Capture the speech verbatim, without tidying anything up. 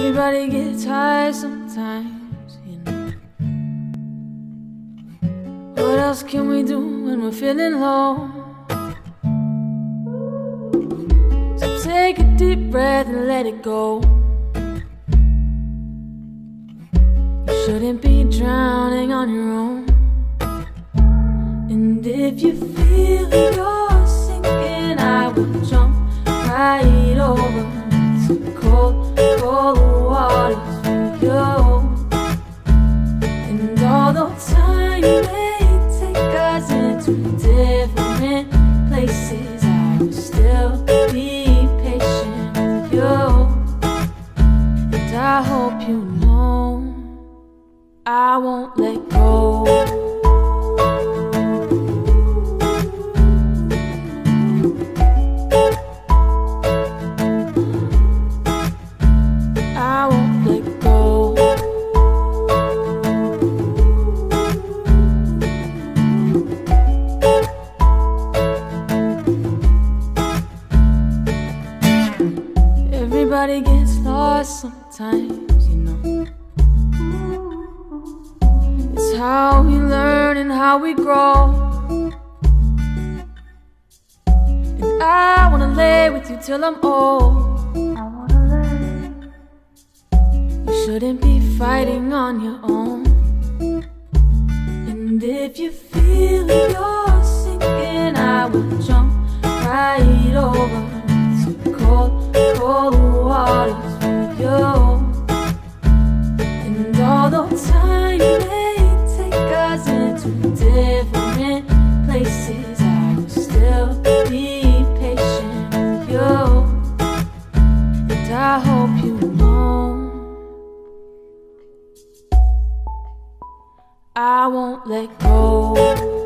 Everybody gets high sometimes, you know. What else can we do when we're feeling low? So take a deep breath and let it go. You shouldn't be drowning on your own. And if you feel you're sinking, I will jump right over to cold, cold waters for you. And although time may take us into different places, I will still be patient with you. And I hope you know I won't let go. I won't let go. Everybody gets lost sometimes, you know. It's how we learn and how we grow. And I wanna lay with you till I'm old. You shouldn't be fighting on your own. And if you feel you're sinking, I will jump right over to cold, cold waters for you. And although time may take us into different places, I will still be patient with you. And I hope you know I won't let go.